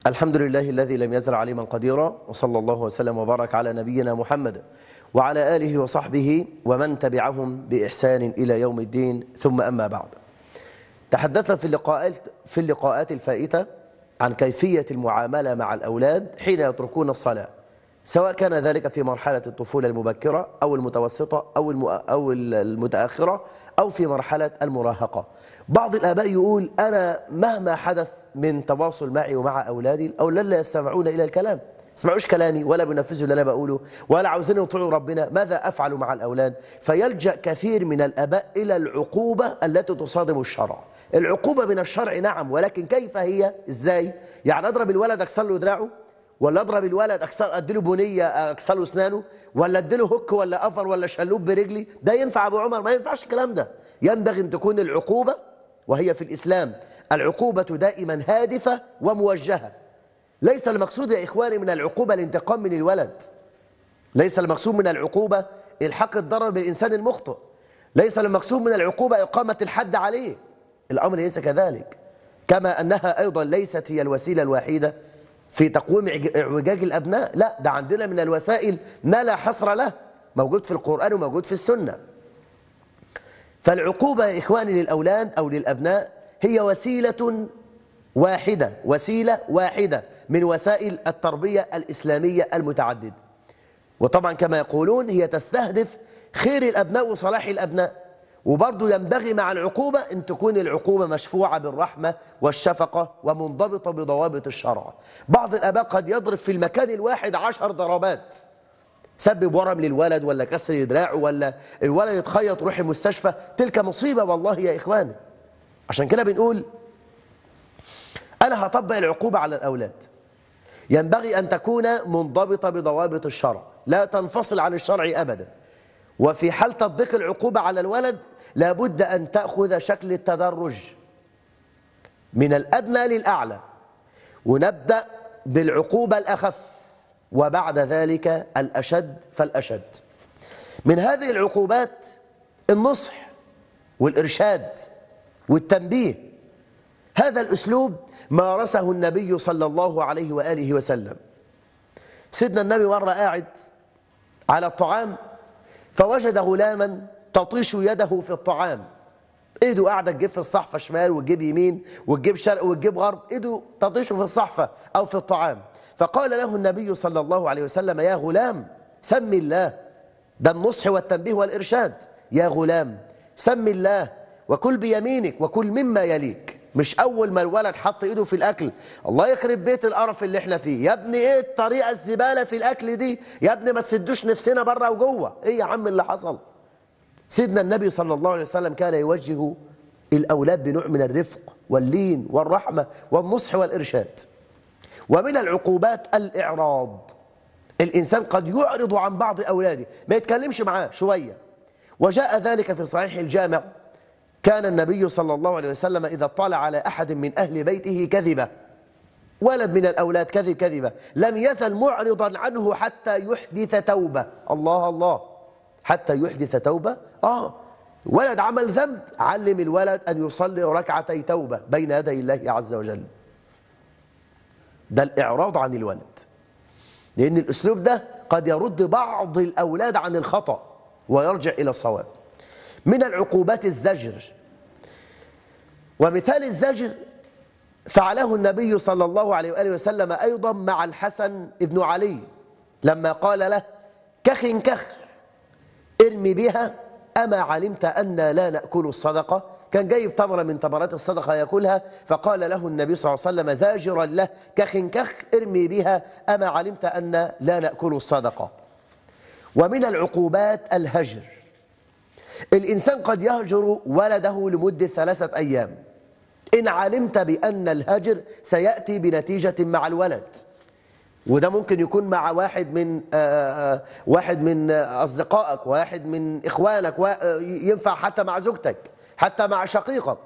الحمد لله الذي لم يزل عليما قديرا، وصلى الله وسلم وبارك على نبينا محمد وعلى آله وصحبه ومن تبعهم بإحسان إلى يوم الدين، ثم أما بعد. تحدثنا في اللقاءات الفائتة عن كيفية المعاملة مع الأولاد حين يتركون الصلاة، سواء كان ذلك في مرحلة الطفولة المبكرة أو المتوسطة أو المتأخرة أو في مرحلة المراهقة. بعض الآباء يقول: أنا مهما حدث من تواصل معي ومع أولادي، الأولاد لا يستمعون إلى الكلام، يسمعوش كلامي ولا بينفذوا اللي أنا بقوله ولا عاوزين يطيعوا ربنا، ماذا أفعل مع الأولاد؟ فيلجأ كثير من الآباء إلى العقوبة التي تصادم الشرع. العقوبة من الشرع نعم، ولكن كيف هي؟ إزاي؟ يعني أضرب الولد أكسر له دراعه، ولا اضرب الولد اديله بنيه اكسر له اسنانه، ولا اديله هوك ولا قفر ولا شلوب برجلي؟ ده ينفع ابو عمر؟ ما ينفعش الكلام ده. ينبغي ان تكون العقوبه، وهي في الاسلام العقوبه دائما هادفه وموجهه. ليس المقصود يا اخواني من العقوبه الانتقام من الولد، ليس المقصود من العقوبه الحاق الضرر بالانسان المخطئ، ليس المقصود من العقوبه اقامه الحد عليه. الامر ليس كذلك، كما انها ايضا ليست هي الوسيله الوحيده في تقويم اعوجاج الأبناء. لا، ده عندنا من الوسائل ما لا حصر له، موجود في القرآن وموجود في السنة. فالعقوبة يا إخواني للأولاد أو للأبناء هي وسيلة واحدة من وسائل التربية الإسلامية المتعددة. وطبعا كما يقولون هي تستهدف خير الأبناء وصلاح الأبناء. وبرضه ينبغي مع العقوبة أن تكون العقوبة مشفوعة بالرحمة والشفقة ومنضبطة بضوابط الشرع. بعض الآباء قد يضرب في المكان الواحد 10 ضربات، سبب ورم للولد ولا كسر دراعه ولا الولد يتخيط ويروح المستشفى، تلك مصيبة والله يا إخواني. عشان كده بنقول أنا هطبق العقوبة على الأولاد، ينبغي أن تكون منضبطة بضوابط الشرع، لا تنفصل عن الشرع أبدا. وفي حال تطبيق العقوبة على الولد لابد أن تأخذ شكل التدرج من الأدنى للأعلى، ونبدأ بالعقوبة الأخف وبعد ذلك الأشد فالأشد. من هذه العقوبات النصح والإرشاد والتنبيه. هذا الأسلوب مارسه النبي صلى الله عليه وآله وسلم. سيدنا النبي مرة قاعد على الطعام فوجد غلاما تطيش يده في الطعام، ايده قاعده تجيب في الصحفه شمال وتجيب يمين وتجيب شرق وتجيب غرب، ايده تطيش في الصحفه او في الطعام. فقال له النبي صلى الله عليه وسلم: يا غلام سم الله. ده النصح والتنبيه والارشاد. يا غلام سم الله وكل بيمينك وكل مما يليك. مش اول ما الولد حط ايده في الاكل: الله يخرب بيت القرف اللي احنا فيه، يا ابني ايه الطريقه الزباله في الاكل دي، يا ابني ما تسدوش نفسنا بره وجوه، ايه يا عم اللي حصل؟ سيدنا النبي صلى الله عليه وسلم كان يوجه الاولاد بنوع من الرفق واللين والرحمه والنصح والارشاد. ومن العقوبات الاعراض. الانسان قد يعرض عن بعض اولاده، ما يتكلمش معاه شويه. وجاء ذلك في صحيح الجامع: كان النبي صلى الله عليه وسلم إذا اطلع على أحد من أهل بيته كذبة، ولد من الأولاد كذبة، لم يزل معرضا عنه حتى يحدث توبة. الله الله، حتى يحدث توبة. ولد عمل ذنب، علم الولد أن يصلي ركعتي توبة بين يدي الله عز وجل. ده الإعراض عن الولد، لأن الأسلوب ده قد يرد بعض الأولاد عن الخطأ ويرجع إلى الصواب. من العقوبات الزجر. ومثال الزجر فعله النبي صلى الله عليه وآله وسلم أيضا مع الحسن ابن علي، لما قال له: كخ كخ ارمي بها، أما علمت أن لا نأكل الصدقة؟ كان جايب تمرة من تمرات الصدقة يأكلها، فقال له النبي صلى الله عليه وسلم زاجرا له: كخ كخ ارمي بها، أما علمت أن لا نأكل الصدقة. ومن العقوبات الهجر. الإنسان قد يهجر ولده لمدة 3 أيام، إن علمت بأن الهجر سيأتي بنتيجة مع الولد. وده ممكن يكون مع واحد من أصدقائك، واحد من إخوانك، ينفع حتى مع زوجتك، حتى مع شقيقك.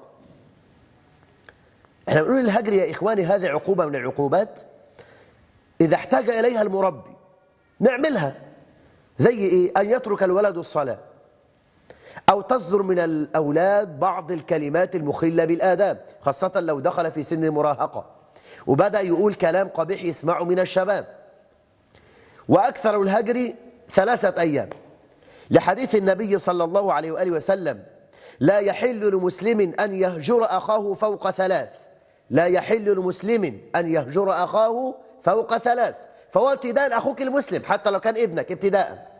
احنا بنقول الهجر يا إخواني هذه عقوبة من العقوبات إذا احتاج إليها المربي نعملها. زي إيه؟ أن يترك الولد الصلاة، أو تصدر من الأولاد بعض الكلمات المخلة بالآداب، خاصة لو دخل في سن المراهقة. وبدأ يقول كلام قبيح يسمعه من الشباب. وأكثر الهجر 3 أيام، لحديث النبي صلى الله عليه وآله وسلم: لا يحل لمسلم أن يهجر أخاه فوق 3. لا يحل لمسلم أن يهجر أخاه فوق 3. فهو ابتداء أخوك المسلم حتى لو كان ابنك ابتداء.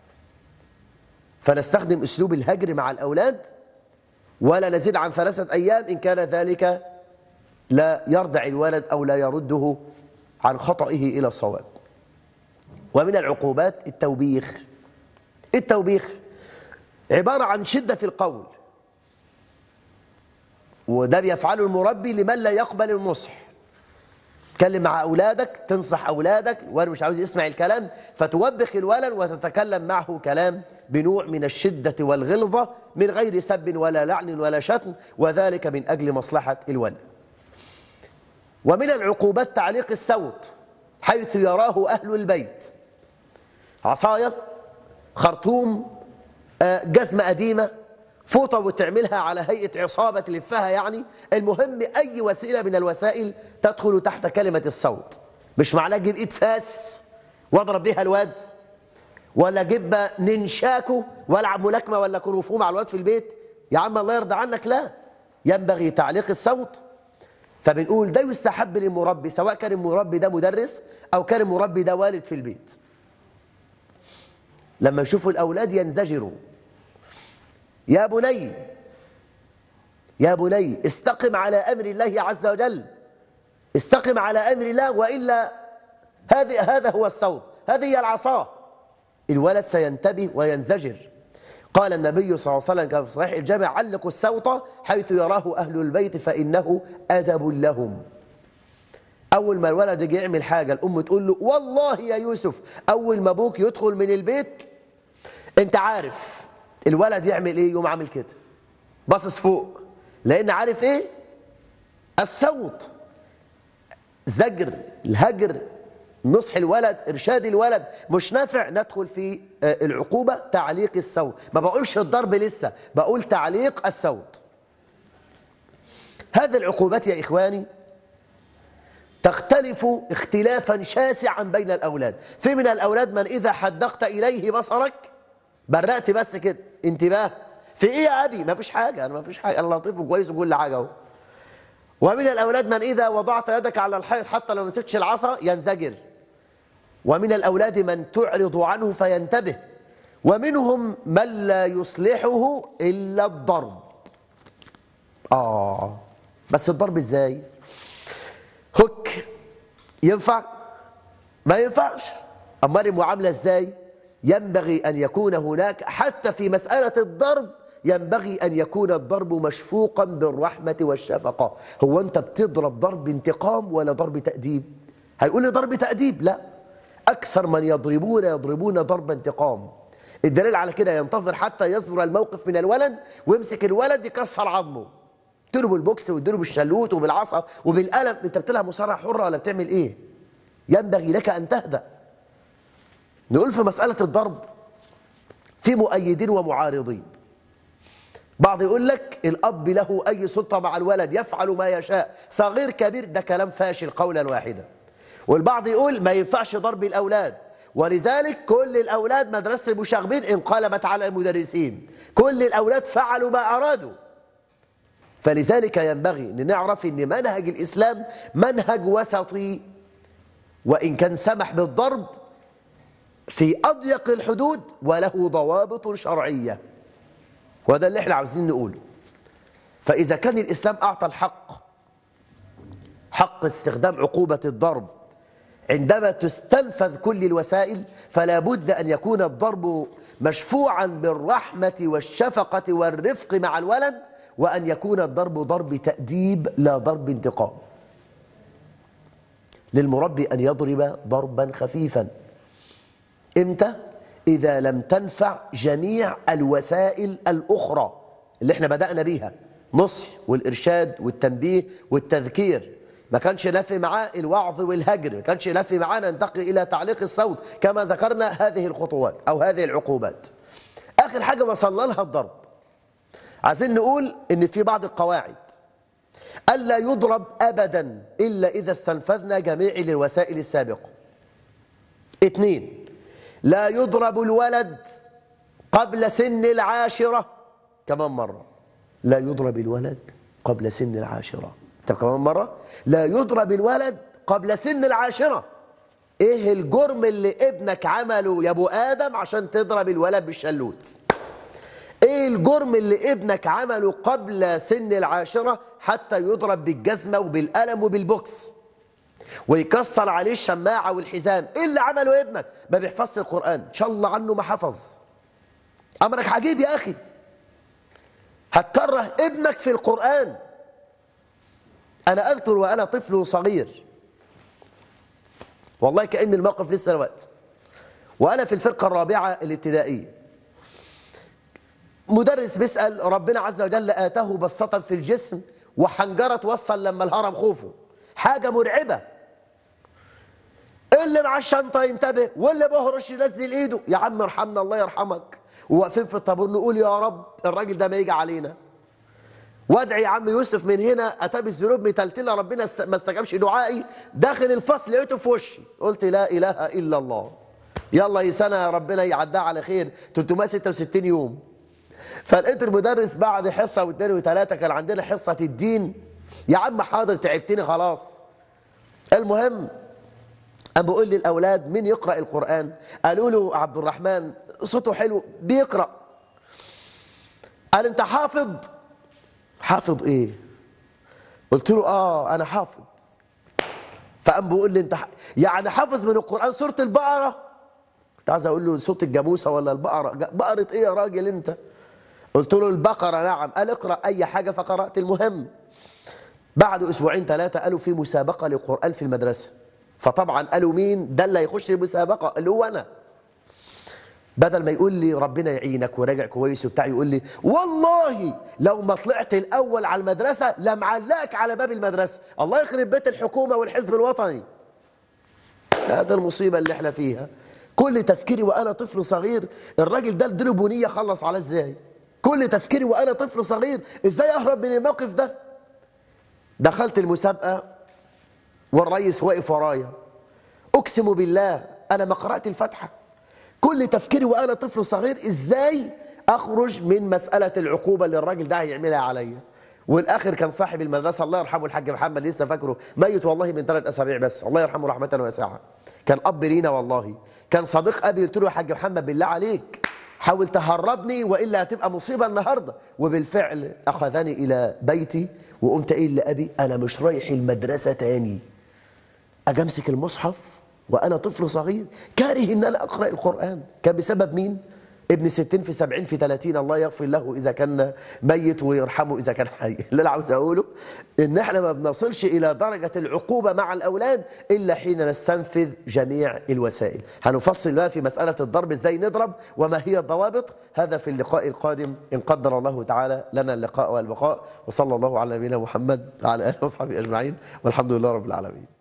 فنستخدم أسلوب الهجر مع الأولاد ولا نزيد عن 3 أيام إن كان ذلك لا يردع الولد أو لا يرده عن خطئه إلى الصواب. ومن العقوبات التوبيخ. التوبيخ عبارة عن شدة في القول، وده بيفعله المربي لمن لا يقبل النصح. تكلم مع أولادك، تنصح أولادك وأنا مش عاوز يسمع الكلام، فتوبخ الولد وتتكلم معه كلام بنوع من الشدة والغلظة من غير سب ولا لعن ولا شتم، وذلك من أجل مصلحة الولد. ومن العقوبات تعليق الصوت حيث يراه أهل البيت. عصاية، خرطوم، جزمة قديمة، فوطة وتعملها على هيئة عصابة تلفها، يعني المهم أي وسيلة من الوسائل تدخل تحت كلمة الصوت. مش معناه جيب إيد فاس واضرب بيها الواد، ولا جيب ننشاكو والعب ملاكمة ولا كروفو مع الواد في البيت. يا عم الله يرضى عنك، لا، ينبغي تعليق الصوت. فبنقول ده يستحب للمربي، سواء كان المربي ده مدرس أو كان المربي ده والد في البيت. لما يشوفوا الأولاد ينزجروا: يا بني يا بني استقم على أمر الله عز وجل، استقم على أمر الله، وإلا هذا هو الصوت، هذه هي العصا. الولد سينتبه وينزجر. قال النبي صلى الله عليه وسلم كما في صحيح الجامع: علقوا الصوت حيث يراه أهل البيت فإنه أدب لهم. أول ما الولد يجي يعمل حاجة الأم تقول له: والله يا يوسف، أول ما أبوك يدخل من البيت أنت عارف الولد يعمل إيه، يقوم عامل كده باصص فوق، لأن عارف إيه؟ الصوت. زجر، الهجر، نصح الولد، إرشاد الولد مش نافع، ندخل في العقوبة تعليق الصوت. ما بقولش الضرب لسه، بقول تعليق الصوت. هذه العقوبات يا إخواني تختلف اختلافا شاسعا بين الأولاد. في من الأولاد من إذا حدقت إليه بصرك برقت بس كده انتباه، في إيه يا أبي؟ ما فيش حاجة، أنا ما فيش حاجة، أنا لطيف وكويس وكل حاجة أهو. ومن الأولاد من إذا وضعت يدك على الحيط حتى لو ما مسكتش العصا ينزجر. ومن الأولاد من تعرض عنه فينتبه. ومنهم من لا يصلحه إلا الضرب. بس الضرب إزاي؟ هك ينفع؟ ما ينفعش. أمال المعاملة إزاي؟ ينبغي أن يكون هناك حتى في مسألة الضرب، ينبغي أن يكون الضرب مشفوقا بالرحمة والشفقة. هو أنت بتضرب ضرب انتقام ولا ضرب تأديب؟ هيقول لي ضرب تأديب. لا، أكثر من يضربون ضرب انتقام. الدليل على كده ينتظر حتى يصدر الموقف من الولد ويمسك الولد يكسر عظمه، تديله بالبوكس وتديله بالشلوت وبالعصا وبالقلم. انت بتلعب مصارعة حرة ولا بتعمل ايه؟ ينبغي لك أن تهدأ. نقول في مسألة الضرب في مؤيدين ومعارضين. بعض يقول لك الأب له أي سلطة مع الولد، يفعل ما يشاء صغير كبير، ده كلام فاشل قولا واحدا. والبعض يقول ما ينفعش ضرب الأولاد، ولذلك كل الأولاد مدرسة المشاغبين انقلبت على المدرسين، كل الأولاد فعلوا ما أرادوا. فلذلك ينبغي أن نعرف أن منهج الإسلام منهج وسطي، وإن كان سمح بالضرب في أضيق الحدود وله ضوابط شرعية، وهذا اللي احنا عاوزين نقوله. فإذا كان الإسلام أعطى حق استخدام عقوبة الضرب عندما تستنفذ كل الوسائل، فلا بد أن يكون الضرب مشفوعا بالرحمة والشفقة والرفق مع الولد، وأن يكون الضرب ضرب تأديب لا ضرب انتقام. للمربي أن يضرب ضربا خفيفا. إمتى؟ إذا لم تنفع جميع الوسائل الأخرى اللي احنا بدأنا بيها، نصح والإرشاد والتنبيه والتذكير. ما كانش نافي معاه الوعظ والهجر، ما كانش نافي معاه ننتقل إلى تعليق الصوت كما ذكرنا هذه الخطوات أو هذه العقوبات. آخر حاجة وصلنا لها الضرب. عايزين نقول إن في بعض القواعد. ألا يضرب أبدا إلا إذا استنفذنا جميع الوسائل السابقة. 2، لا يضرب الولد قبل سن العاشرة. كمان مرة، لا يضرب الولد قبل سن العاشرة. طب كمان مرة، لا يضرب الولد قبل سن العاشرة. ايه الجرم اللي ابنك عمله يا ابو آدم عشان تضرب الولد بالشلوت؟ ايه الجرم اللي ابنك عمله قبل سن العاشرة حتى يضرب بالجزمة وبالقلم وبالبوكس ويكسر عليه الشماعة والحزام؟ ايه اللي عمله ابنك؟ ما بيحفظش القرآن، ان شاء الله عنه ما حفظ. امرك عجيب يا اخي، هتكره ابنك في القرآن. انا اذكر وانا طفل صغير، والله كأن الموقف لسه الوقت، وانا في الفرقة الرابعة الابتدائية، مدرس بيسأل ربنا عز وجل آتاه بسطة في الجسم وحنجرة توصل لما الهرم خوفه، حاجة مرعبة. اللي مع الشنطة ينتبه واللي بهرش ينزل ايده. يا عم ارحمنا الله يرحمك. وواقفين في الطابور نقول يا رب الراجل ده ما يجي علينا. وادعي يا عم يوسف من هنا اتى بالذنوب متلتلة، ربنا ما استجابش دعائي. داخل الفصل لقيته في وشي، قلت لا اله الا الله. يلا يا سنة ربنا يعدها على خير، 366 يوم. فلقيت المدرس بعد حصة واثنين وثلاثة، كان عندنا حصة الدين. يا عم حاضر تعبتني خلاص. المهم قام بيقول لي الأولاد مين يقرأ القرآن؟ قالوا له عبد الرحمن صوته حلو بيقرأ. قال أنت حافظ؟ حافظ إيه؟ قلت له أنا حافظ. فقام بيقول لي أنت يعني حافظ من القرآن سورة البقرة؟ كنت عايز أقول له صوت الجاموسة ولا البقرة. بقرة إيه يا راجل أنت؟ قلت له البقرة نعم. قال اقرأ أي حاجة، فقرأت. المهم بعد أسبوعين ثلاثة قالوا في مسابقة للقرآن في المدرسة، فطبعا قالوا مين ده اللي هيخش المسابقة؟ اللي هو أنا. بدل ما يقول لي ربنا يعينك وراجع كويس وبتاع، يقول لي والله لو ما طلعت الأول على المدرسة لمعلقك على باب المدرسة. الله يخرب بيت الحكومة والحزب الوطني. هذا المصيبة اللي احنا فيها. كل تفكيري وأنا طفل صغير الراجل ده اديله بنية خلص على ازاي. كل تفكيري وأنا طفل صغير ازاي أهرب من الموقف ده. دخلت المسابقة والرئيس واقف ورايا، أقسم بالله أنا ما قرأت الفاتحة. كل تفكيري وأنا طفل صغير إزاي أخرج من مسألة العقوبة اللي الراجل ده هيعملها عليا. والآخر كان صاحب المدرسة الله يرحمه الحاج محمد، لسه فاكره، ميت والله من 3 أسابيع بس، الله يرحمه رحمة واسعة. كان أب لينا والله، كان صديق أبي. قلت له يا حاج محمد بالله عليك حاول تهربني وإلا هتبقى مصيبة النهاردة. وبالفعل أخذني إلى بيتي وقمت قايل لأبي أنا مش رايح المدرسة تاني. أجي أمسك المصحف وأنا طفل صغير كاره إن أنا أقرأ القرآن. كان بسبب مين؟ ابن 60 في 70 في 30، الله يغفر له إذا كان ميت ويرحمه إذا كان حي. اللي أنا عاوز أقوله إن إحنا ما بنصلش إلى درجة العقوبة مع الأولاد إلا حين نستنفذ جميع الوسائل. هنفصل بقى في مسألة الضرب إزاي نضرب وما هي الضوابط، هذا في اللقاء القادم إن قدر الله تعالى لنا اللقاء والبقاء. وصلى الله على نبينا محمد وعلى آله وصحبه أجمعين، والحمد لله رب العالمين.